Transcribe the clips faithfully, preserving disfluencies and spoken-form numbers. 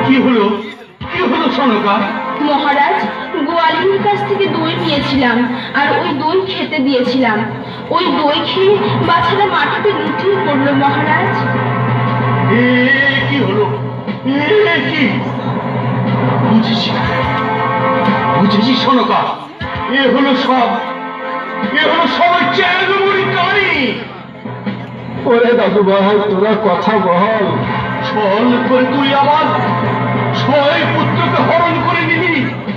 কি হলো কি হলো সনকা? মহারাজ, গোয়ালিনীর কাছ থেকে দই নিয়েছিলাম আর ওই দই খেতে দিয়েছিলাম। ওই দই খেয়ে বাচ্চারা মাটিতে লুটিয়ে পড়লো মহারাজ। এ কি হলো? এ কি? বুঝেছি বুঝেছি সনকা, এ হলো সব এ হলো সবাই চ্যাংড়ি কারি। ওরে দাদু ভাই, তোরা কথা বল। ছল করে তুই আমার ছয় পুত্রকে হরণ করে নিবি।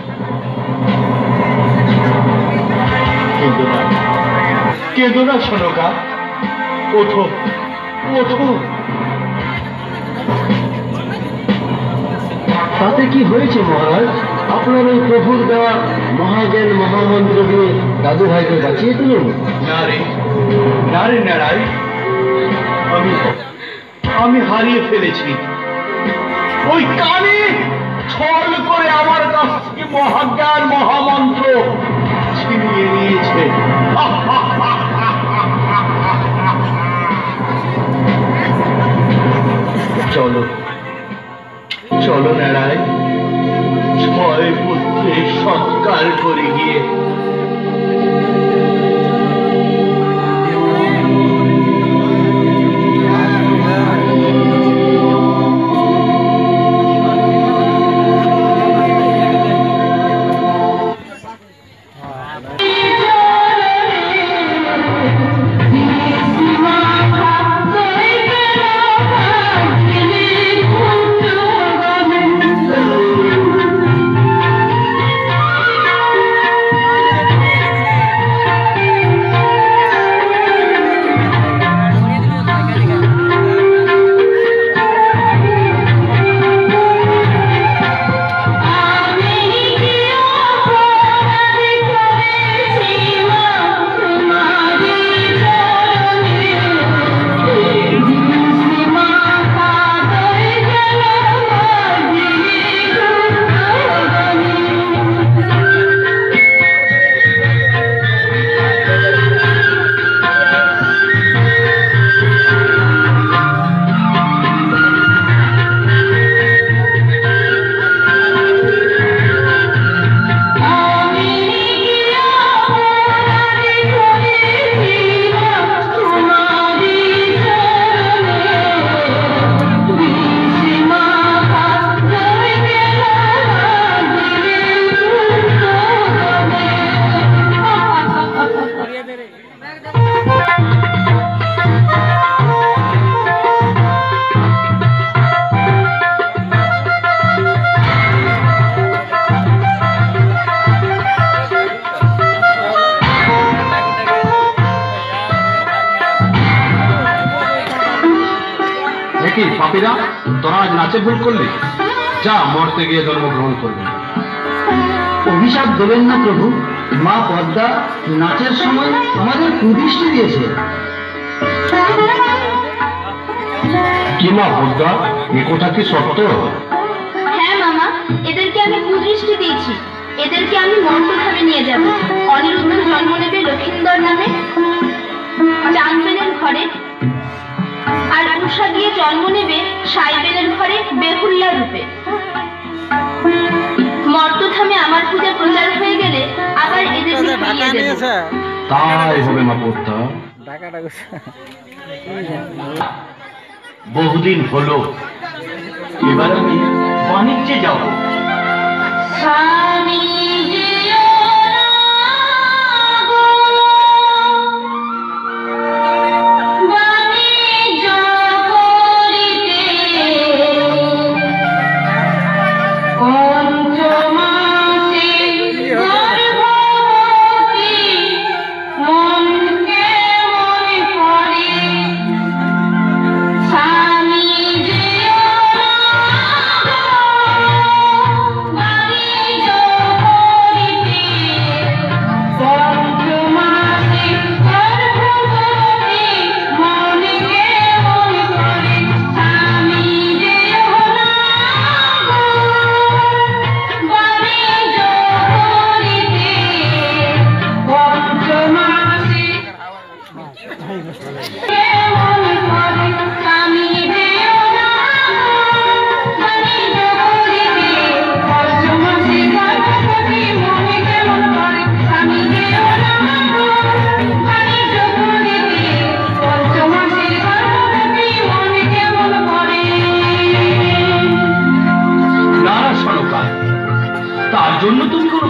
কেঁদো না কেঁদো না সনকা, ওঠো ওঠো। তাতে কি হয়েছে মহারাজ? আপনার ওই প্রভুর দেওয়া মহাজ্ঞান মহামন্ত্র দিয়ে দাদু ভাইকে বাঁচিয়ে তুলুন। না রে না রে নারাই, আমি আমি হারিয়ে ফেলেছি। ওই কানে ছল করে আমার কাছ থেকে মহাজ্ঞান মহামন্ত্র ছিনিয়ে নিয়েছে। চলো চলো নারায়, ছয় পুত্রের সৎকার করে গিয়ে কি পাপীরা, তোরা আজ নাচে ভুল করলি? যা, মরতে গিয়ে জন্মগ্রহণ করবি। অভিশাপ দেবেন না প্রভু। মা পদ্মা নাচের সময় আমাদের কুদৃষ্টি দিয়েছে। কি মা পদ্মা, এ কথা কি সত্য? হ্যাঁ মামা, এদেরকে আমি কুদৃষ্টি দিয়েছি। এদেরকে আমি মন্ত্রধামে নিয়ে যাব। অনিরুদ্ধ জন্ম নেবে লক্ষিন্দর নামে চাঁদবেনের ঘরে, আর উষা গিয়ে জন্ম নেবে সাইবেনের ঘরে বেহুল্লা রূপে। মর্তধামে আমার পূজা প্রচার হয়ে গেলে আবার এদের তাই হবে মা পদ্মা। বহুদিন হলো, এবার আমি বাণিজ্যে যাব। স্বামী Bye.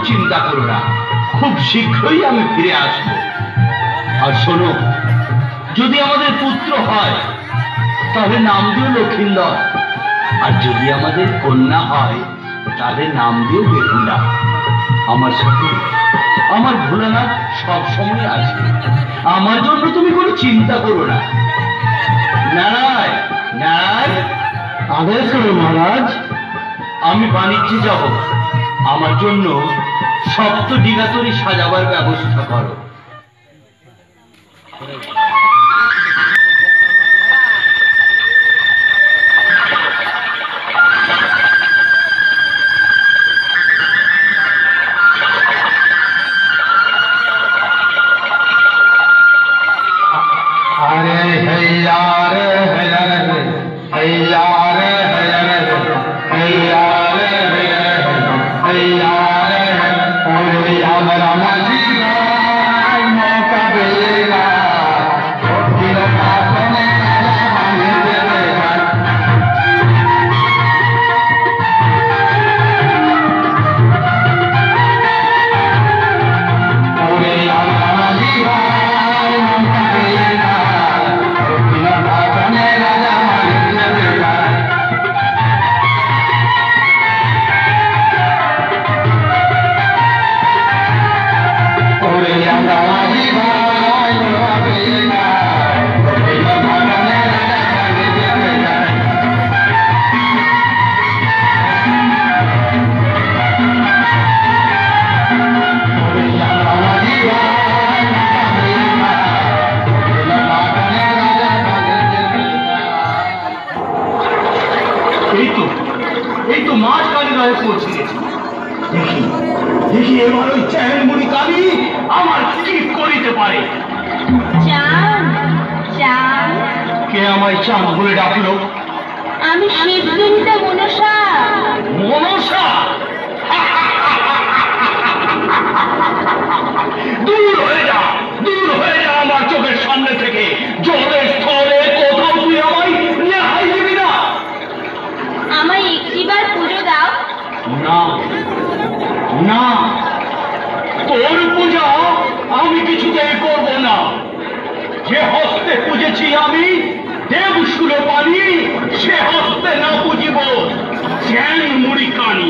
চিন্তা করো না, খুব শীঘ্রই আমি ফিরে আসব। আর শোনো, যদি আমাদের পুত্র হয় তাহলে নাম দিও লক্ষিন্দর, আর যদি আমাদের কন্যা হয় তাহলে নাম দিও বেহুলা। আমার সাথে আমার ভোলানাথ সব সময় আছে, আমার জন্য তুমি কোনো চিন্তা করো না। নারায় নারায়, আদেশ করো মহারাজ। আমি বাণিজ্যে যাব, আমার জন্য সপ্ত ডিগাতরি সাজাবার ব্যবস্থা করো। अरे हैया रे हैया रे हैया रे हैया रे हैया रे हैया रे ओरे यामरा मजीरा मौका बेला दिल का बने बने देगा ओरे यामरा मजीरा मौका बेला এই তো এই তো মাছ কালীরায় পৌঁছে গেছি। দেখি দেখি এবার ওই চ্যাং মুড়ি কালী আমার কি করিতে পারে। চাঁদ চাঁদ, কে আমায় চাঁদ বলে ডাকলো? আমি শিবদুহিতা মনসা। মনসা? দূর হয়ে যা, দূর হয়ে যা আমার চোখের সামনে থেকে। জলের স্থলে কোথাও তুই আমায় রেহাই দিবি না। আমায় একটিবার পুজো দাও। না না, তোর পূজা আমি কিছুতেই করব না। যে হস্তে পুজেছি আমি দেবশুল পানি, সে হস্তে না পুজিব চ্যাং মুড়ি কানি।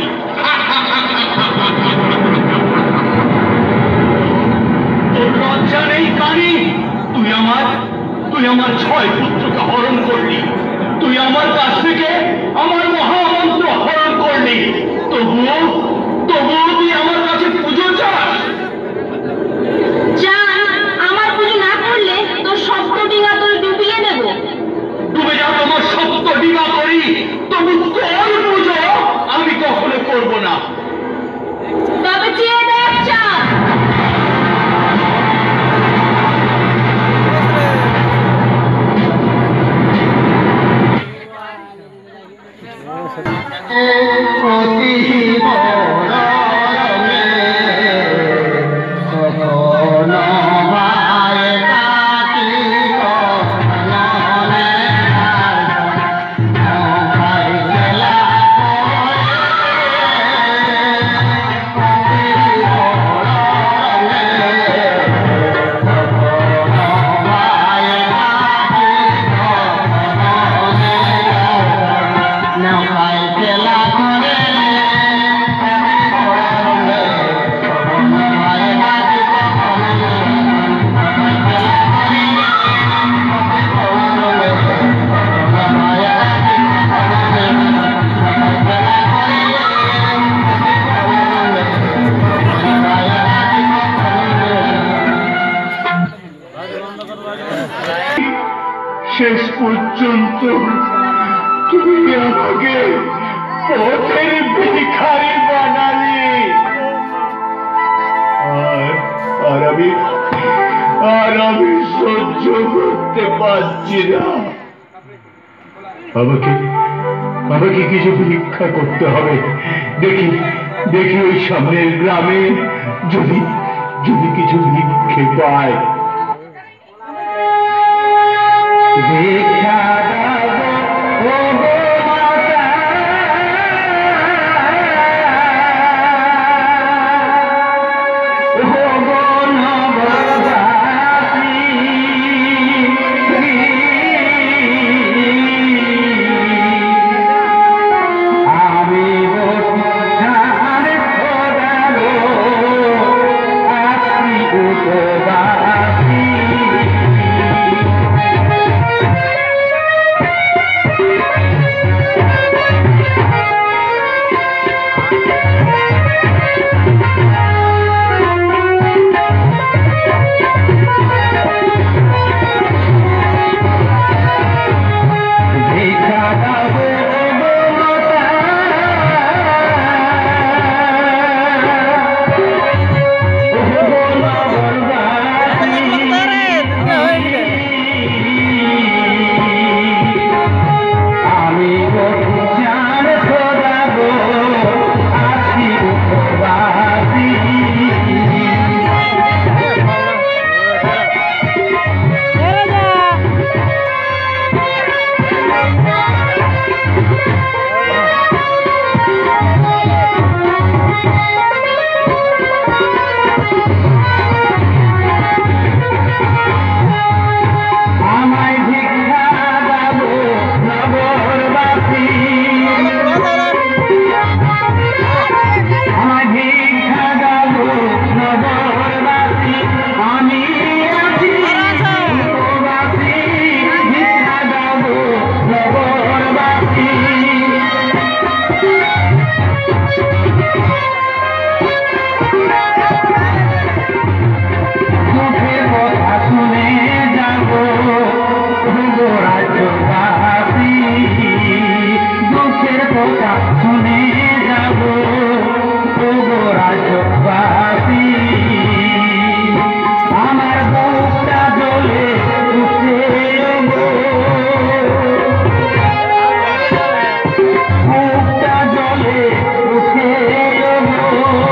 তোর লজ্জা নেই কানি? তুই আমার তুই আমার ছয় পুত্রকে হরণ করলি, তুই আমার কাছ থেকে আমার মহামন্ত্র হরণ করলি, তবুও তবুও তুই আমার কাছে পুজো চাস? চাঁদ, আমার পুজো না করলে তোর সপ্ত ডিঙা তোর ডুবিয়ে দেব। তুমি যা তোমার সত্য ডিঙা করি, তবু তোর পুজো আমি কখনো করব না। তবে চেয়ে দেখ চাঁদ। শেষ পর্যন্ত তুমি আমাকে পথের ভিখারি বানালি। আর আর আমি আর আমি সহ্য করতে পারছি না। আমাকে আমাকে কিছু ভিক্ষা করতে হবে। দেখি দেখি ওই সামনের গ্রামে যদি যদি কিছু ভিক্ষে পায়। ভিক্ষা দাও ও মাতা, কথা শুনে যাব ওগো রাজবাসী, আমার বুকটা জ্বলে উঠে গো, বুকটা জ্বলে উঠে গো,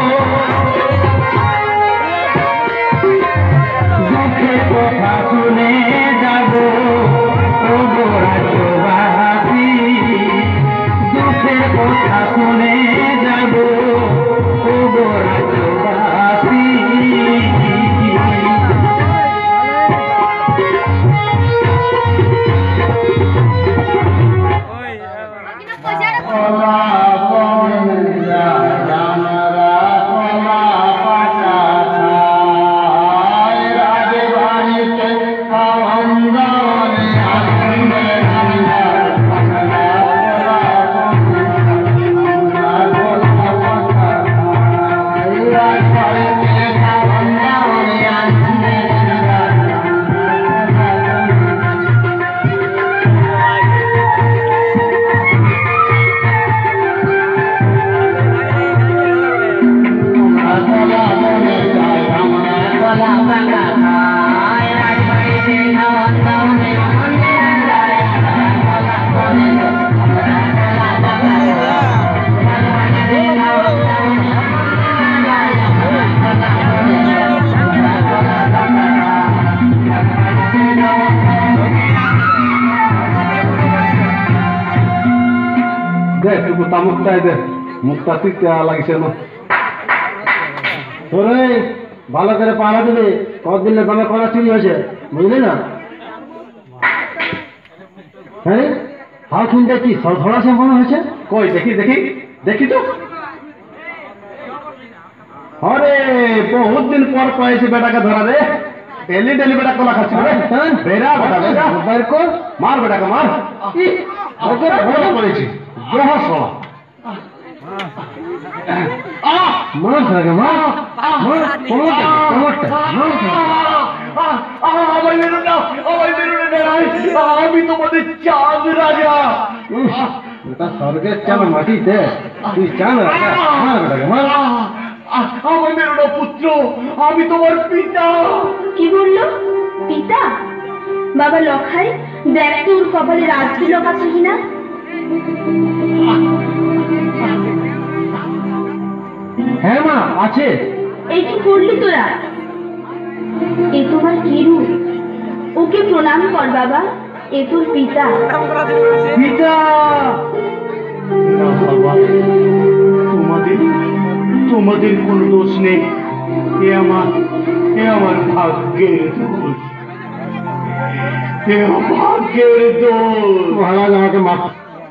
দুঃখের কথা শুনে যাব ওগো রাজবাসী, দুঃখের কথা শুনে যাব ওগো রাজবাসী। কলা বন যায় আমরা কলা পাতা খাই, রাজবাড়িতে খাওয়ান দাওয়ানে আসবে রান্নার পাখনা, কলা বন যায় আমরা কলা পাতা খাই, রাজবাড়িতে খাওয়ান দাওয়ানে আসবে রান্নার কলা বনে যায় আমরা কলা পাতা খাই, রাজবাড়িতে খাওয়ান দাওয়ানে আসবে রান্নার কলা বনে যায় আমরা কলা পাতা খাই, রাজবাড়িতে খাওয়ান দাওয়ানে আসবে কলা বনে যায় আমরা কলা পাতা খাই। দেখ একটু তামুকটাই দে, মুখটা তিতে লাগিছে না। তোরে ভালো করে পাহারা দিলে কতদিন দামে করা চুরি হয়েছে, বুঝলি না? হ্যাঁ হাও কিনতে কি ধরা সম্পন্ন হয়েছে? কই দেখি দেখি দেখি তো। আরে বহুত দিন পর পাইছি বেটাকে ধরা রে, ডেলি ডেলি বেটা কলা খাচ্ছি রে। বেরা বেটা বেরা বাইর কর, মার বেটাকে মার। ওকে বড় করেছি জহর সলা মার থাকে মার মার কোমরটা কোমরটা আমায় মেরো না, আমায় মেরো না, আমি তোমাদের চাঁদ রাজা। এটা স্বর্গের চান মাটিতে, তুই চান রাজা, মার বেটাকে মার। আমায় মেরো না পুত্র, আমি তোমার পিতা। কি বললো? পিতা? বাবা লখাই, দেখ তোর কপালে রাজ তিলক আছে কিনা। হ্যাঁ মা আছে। এই কি করলি তোরা? এ তোমার কি রূপ? ওকে প্রণাম কর বাবা, এ তোর পিতা। পিতা না বাবা, তোমাদের তোমাদের কোনো দোষ নেই, এ আমার এ আমার ভাগ্যের দোষ, এ আমার ভাগ্যের দোষ। মহারাজ আমাকে মাফ।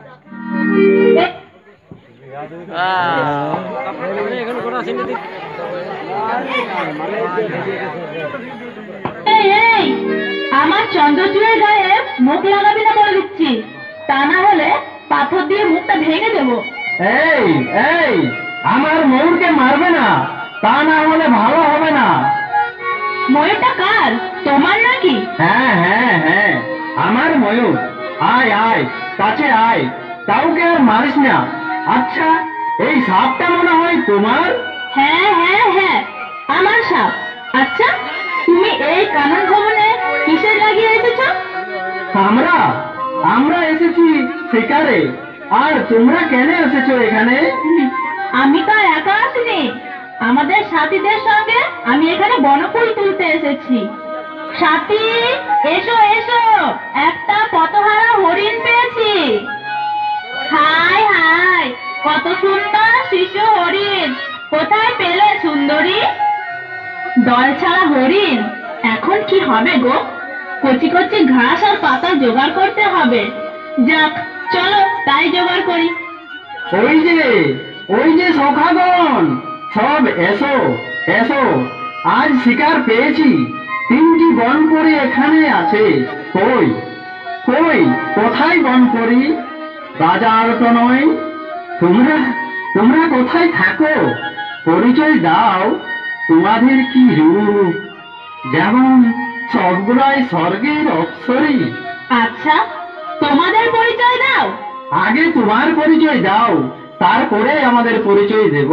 এই এই, আমার চন্দ্রচূড়ের গায়ে মুখ লাগাবি না বলে দিচ্ছি, তা না হলে পাথর দিয়ে মুখটা ভেঙে দেবো। এই এই আমার ময়ূরকে মারবে না, তা না হলে ভালো হবে না। ময়ূরটা কার? তোমার নাকি? হ্যাঁ হ্যাঁ হ্যাঁ আমার ময়ূর। আয় আয় কাছে আয়, কাউকে আর মারিস না। আচ্ছা এই সাপটা মনে হয় তোমার? হ্যাঁ হ্যাঁ হ্যাঁ আমার সাপ। আচ্ছা তুমি এই কানন ভবনে কিসের লাগিয়ে এসেছো? আমরা আমরা এসেছি শিকারে। আর তোমরা কেন এসেছো এখানে? আমি তো আর একা আসিনি, আমাদের সাথীদের সঙ্গে আমি এখানে বনফুল তুলতে এসেছি। সাথী এসো এসো, একটা পতহারা হরিণ পেয়েছি। হাই হাই, কত সুন্দর শিশু হরিণ, কোথায় পেলে সুন্দরী? দল ছাড়া হরিণ, এখন কি হবে গো? কচি কচি ঘাস আর পাতা জোগাড় করতে হবে। যাক চলো তাই জোগাড় করি। ওই যে ওই যে সখাগণ, সব এসো এসো, আজ শিকার পেয়েছি। তিনটি বনপরি এখানে আছে। কই কই কোথায় বনপরি? বাজার তো নয়। তোমরা তোমরা কোথায় থাকো? পরিচয় দাও, তোমাদের কি রূপ, যেমন সবগুলাই স্বর্গের অপ্সরী। আচ্ছা তোমাদের পরিচয় দাও। আগে তোমার পরিচয় দাও, তারপরে আমাদের পরিচয় দেব।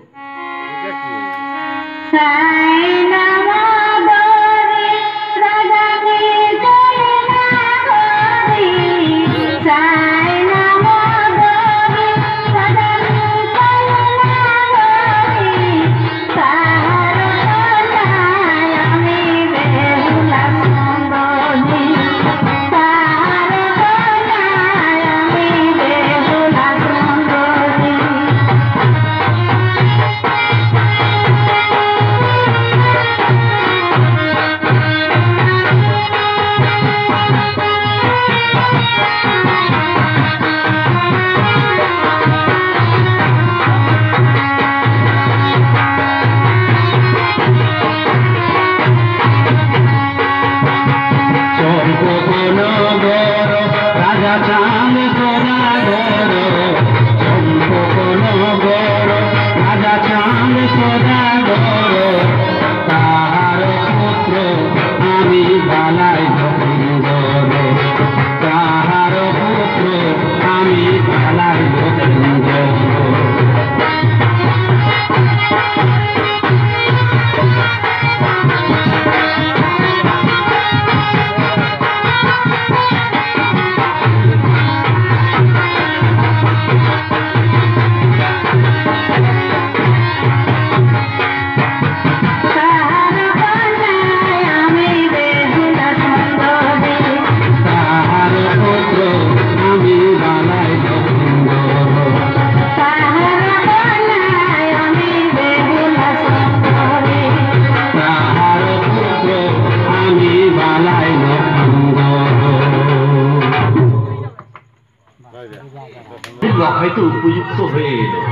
লখাই তো উপযুক্ত হয়ে এলো,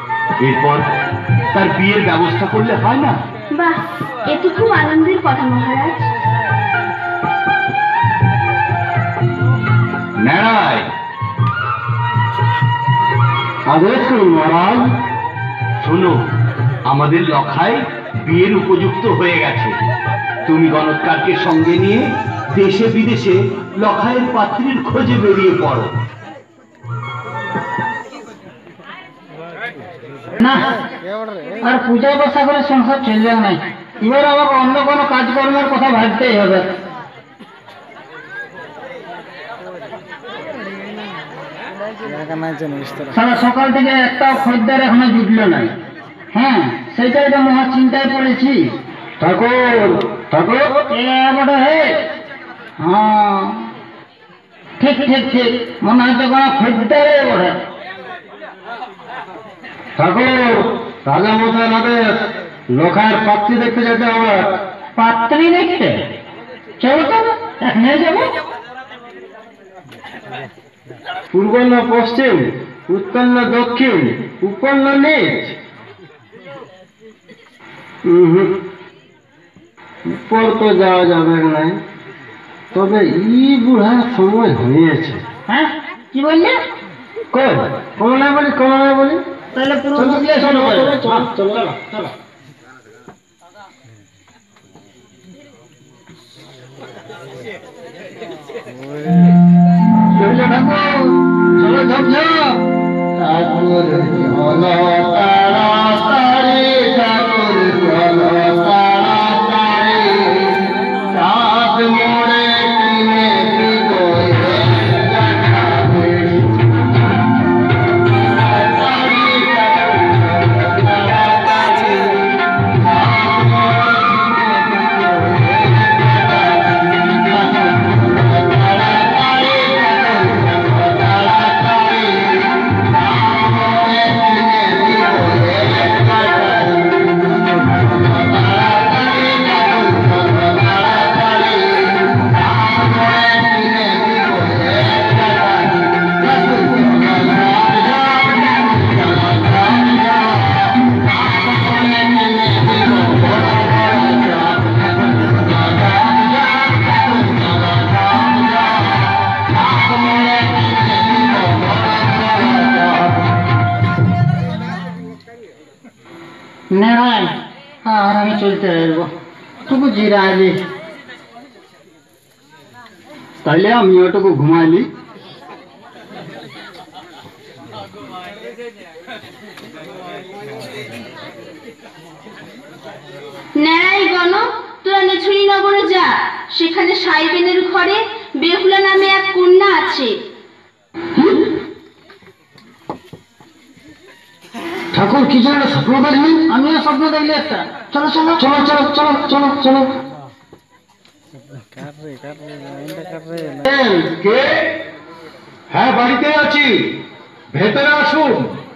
এরপর তার বিয়ের ব্যবস্থা করলে হয় না? বাহ, এ তো খুব আনন্দের কথা মহারাজ। নারায় আদেশ করুন মহারাজ। শোনো, আমাদের লখাই বিয়ের উপযুক্ত হয়ে গেছে। তুমি গণৎকারকে সঙ্গে নিয়ে দেশে বিদেশে লখাইয়ের পাত্রীর খোঁজে বেরিয়ে পড়ো। না, আর পূজা বসা করে সংসার চলবে নাই। এবার আমাকে অন্য কোনো কাজকর্মের কথা ভাবতেই হবে। সারা সকাল থেকে একটাও খদ্দের এখনো জুটলো নাই। হ্যাঁ, সেইটাই তো মহা চিন্তায় পড়েছি। ঠাকুর ঠাকুর বটে হে। হ্যাঁ, ঠিক ঠিক ঠিক, মনে হচ্ছে কোনো খদ্দের বটে। ঠাকুর, রাজা মশাই আদেশ, লোখার পাত্রী দেখতে যেতে হবে। পাত্রী দেখতে? চলো তো, এখানে যাবো। পূর্ব না পশ্চিম, উত্তর না দক্ষিণ, উপর না নিচ? উপর তো যাওয়া যাবে না, তবে ই বুড়ার সময় হয়েছে। হ্যাঁ, কি বললে? কই কমলা বলি, কমলা বলি। তাহলে পুরো চলো চলো চলো। চলো ঝপ ঝপ। ঠাকুর চলো তাড়াতাড়ি, ঠাকুর চলো তাড়াতাড়ি, রাত মোড়ে কিনে দিব নেড়াই। আর আমি চলতে পারবো, টুকু জিরাইলি, তাইলে আমি ওটুকু ঘুমাইলি। ন্যাড়াই গণ, তোরা নেছুরি নগরে যা, সেখানে সাইবেনের ঘরে বেহুলা নামে এক কন্যা আছে। ঠাকুর কি জন্য স্বপ্ন দেখলেন? আমিও স্বপ্ন দেখলি একটা। চলো চলো চলো চলো চলো চলো চলো। কে? হ্যাঁ, বাড়িতে আছি, ভেতরে আসুন।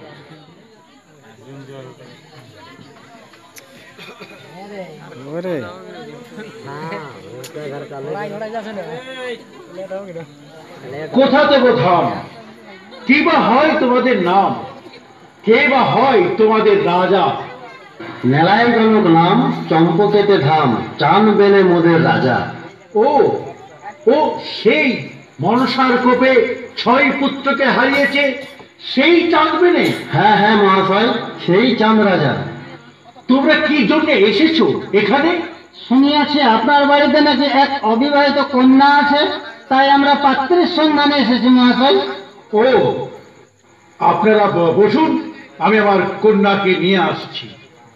কোথাতে কোথাও কি বা হয় তোমাদের নাম? কে বা হয় তোমাদের রাজা? মেলায় গণক নাম, চম্পকেতে ধাম, চান বেনে মোদের রাজা। ও ও সেই মনসার কোপে ছয় পুত্রকে হারিয়েছে সেই চাঁদ বেনে? হ্যাঁ হ্যাঁ মহাশয়, সেই চাঁদ রাজা। তোমরা কি জন্য এসেছো এখানে? শুনিয়াছি আপনার বাড়িতে নাকি এক অবিবাহিত কন্যা আছে, তাই আমরা পাত্রের সন্ধানে এসেছি মহাশয়। ও, আপনারা বসুন, আমি আমার কন্যাকে নিয়ে আসছি।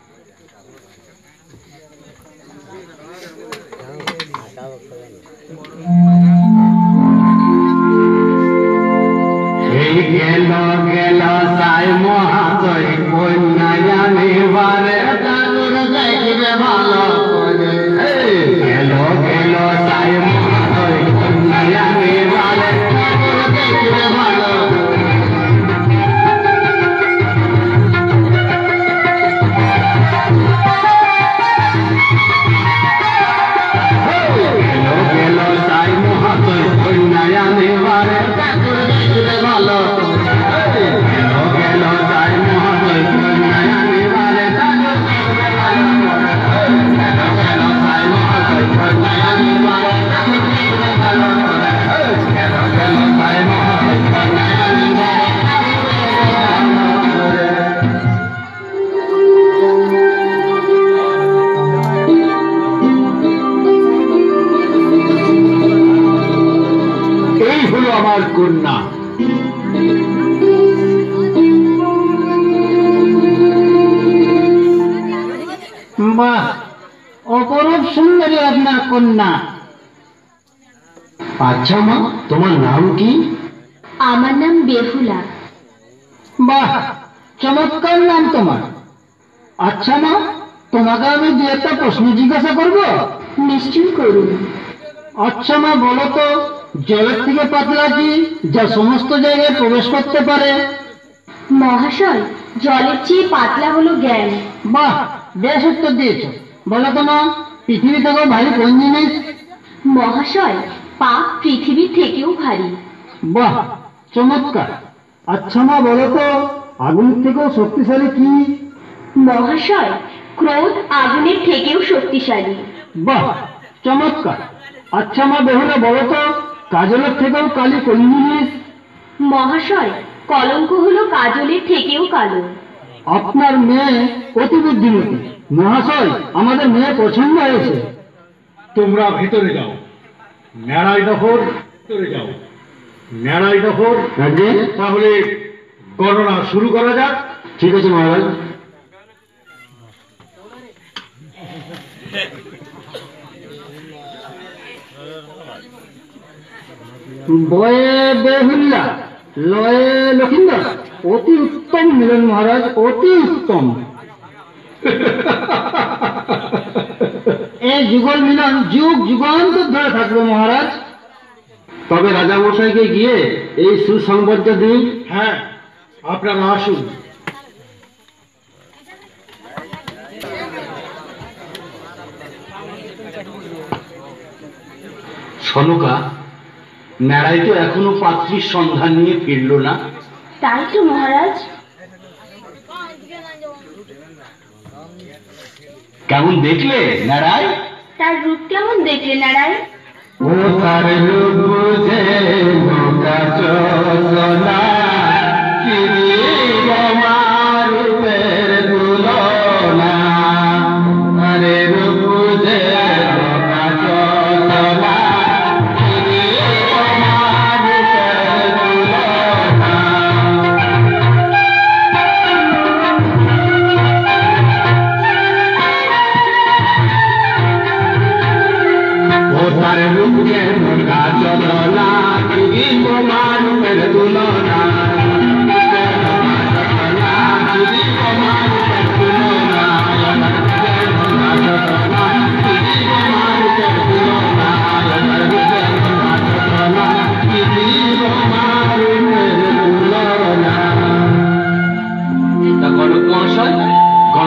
এই গেল গেল সাই মহাশয় কন্যা জানিবারে ভালো করে। গেল গেল সাই মহাশয় কন্যা জানিবারে ভালো। আমার কন্যা। বাহ, অপরূপ সুন্দরী আপনার কন্যা। আচ্ছা মা, তোমার নাম কি? আমার নাম বেহুলা। বাহ, চমৎকার নাম তোমার। আচ্ছা মা, তোমাকে আমি দু একটা প্রশ্ন জিজ্ঞাসা করবো? নিশ্চয় করুন। আচ্ছা মা, বলো তো, জলের থেকে পাতলা কি যা সমস্ত জায়গায় প্রবেশ করতে পারে? মহাশয়, জলের চেয়ে পাতলা হলো জ্ঞান। বাহ, বেশ উত্তর দিয়েছ। বলো তো মা, পৃথিবী থেকেও ভারী কোন জিনিস? মহাশয়, পাপ পৃথিবীর থেকেও ভারী। বাহ, চমৎকার। আচ্ছা মা, বলো তো, আগুনের থেকেও শক্তিশালী কি? মহাশয়, ক্রোধ আগুনের থেকেও শক্তিশালী। বাহ, চমৎকার। আচ্ছা মা বেহুলা, বলো তো, কাজলের থেকেও কালি কোন জিনিস? মহাশয়, কলঙ্ক হলো কাজলের থেকেও কালো। আপনার মেয়ে অতি বুদ্ধিমতী। মহাশয়, আমাদের মেয়ে পছন্দ হয়েছে। তোমরা ভেতরে যাও, ন্যাড়াই ডফর ভেতরে যাও, ন্যাড়াই ডফর। তাহলে গণনা শুরু করা যাক। ঠিক আছে মহারাজ। বয়ে বেহুল্লা, লয়ে লক্ষিন্দর। অতি উত্তম মিলন মহারাজ, অতি উত্তম। এই যুগল মিলন যুগ যুগান্তর ধরে থাকবে মহারাজ। তবে রাজা মশাইকে গিয়ে এই সুসংবাদটা দিন। হ্যাঁ, আপনারা আসুন। সনকা, ন্যাড়াই তো এখনো পাত্রীর সন্ধান নিয়ে ফিরল না। তাই তো মহারাজ। কেমন দেখলে ন্যাড়াই? তার রূপ কেমন দেখলে ন্যাড়াই? ও তার রূপ বুঝে নৌকা চলা, রূপের তুলনা। আরে রূপ বুঝে নৌকা চলা,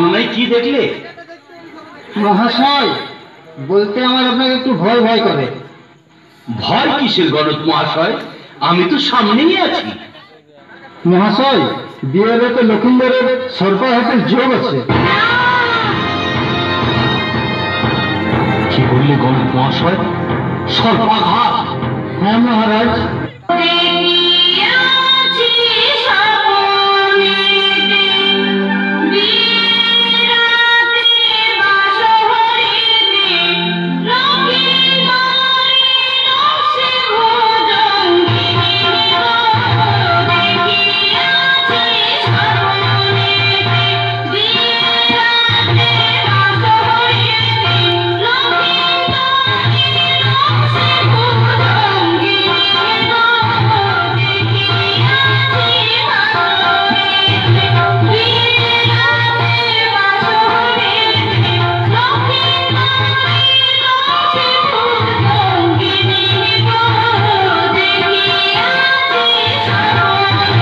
বর্ণনায় কি দেখলে? মহাশয়, বলতে আমার আপনাকে একটু ভয় ভয় করে। ভয় কিসের গণত মহাশয়? আমি তো সামনেই আছি। মহাশয়, বিয়ের রাতে লক্ষিন্দরের সর্পা হাতের যোগ আছে। কি বললে গণত মহাশয়? সর্বাঘাত? হ্যাঁ মহারাজ।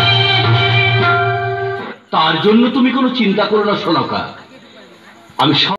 তার জন্য তুমি কোনো চিন্তা করো না সোনকা। আমি